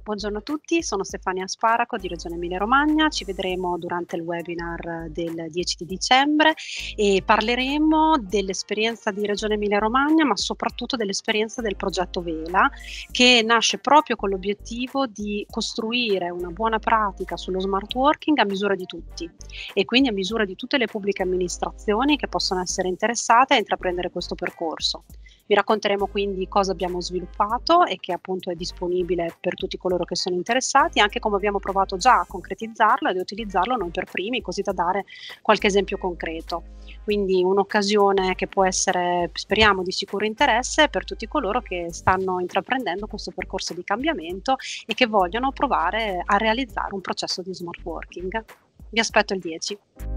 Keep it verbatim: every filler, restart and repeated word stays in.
Buongiorno a tutti, sono Stefania Sparaco di Regione Emilia Romagna. Ci vedremo durante il webinar del dieci di dicembre e parleremo dell'esperienza di Regione Emilia Romagna, ma soprattutto dell'esperienza del progetto Vela, che nasce proprio con l'obiettivo di costruire una buona pratica sullo smart working a misura di tutti e quindi a misura di tutte le pubbliche amministrazioni che possono essere interessate a intraprendere questo percorso. Vi racconteremo quindi cosa abbiamo sviluppato e che appunto è disponibile per tutti coloro che sono interessati, anche come abbiamo provato già a concretizzarlo ed a utilizzarlo noi per primi, così da dare qualche esempio concreto. Quindi un'occasione che può essere, speriamo, di sicuro interesse per tutti coloro che stanno intraprendendo questo percorso di cambiamento e che vogliono provare a realizzare un processo di smart working. Vi aspetto il dieci.